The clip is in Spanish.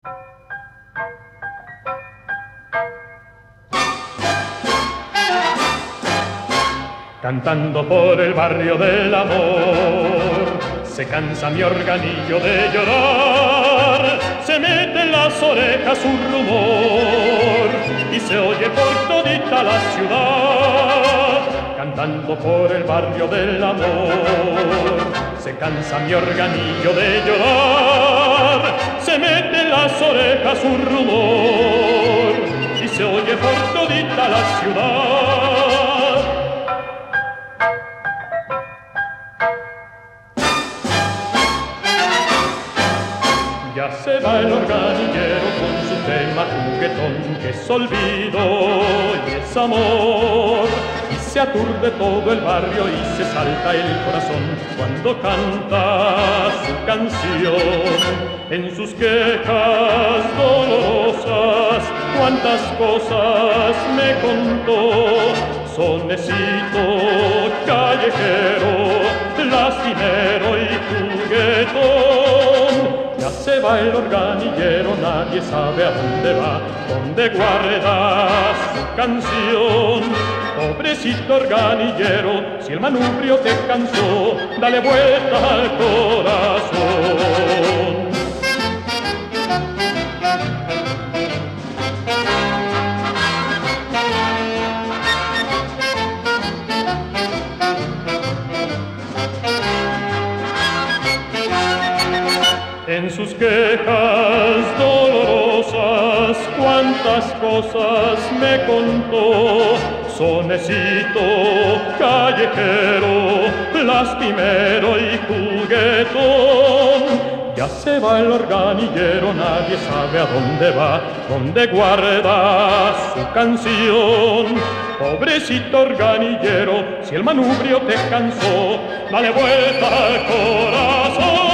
Cantando por el barrio del amor, se cansa mi organillo de llorar, se mete en las orejas un rumor y se oye por todita la ciudad. Cantando por el barrio del amor, se cansa mi organillo de llorar, se mete en las orejas un rumor y se oye por todita la ciudad. Ya se va el organillero con su tema juguetón, que es olvido y es amor, y se aturde todo el barrio y se salta el corazón cuando canta su canción. En sus quejas dolorosas, cuántas cosas me contó, sonecito callejero, lastimero y juguetón. Ya se va el organillero, nadie sabe a dónde va, dónde guarda su canción. Pobrecito organillero, si el manubrio te cansó, dale vuelta al corazón. En sus quejas dolorosas, cuántas cosas me contó, sonecito callejero, lastimero y juguetón. Ya se va el organillero, nadie sabe a dónde va, dónde guarda su canción. Pobrecito organillero, si el manubrio te cansó, dale vuelta al corazón.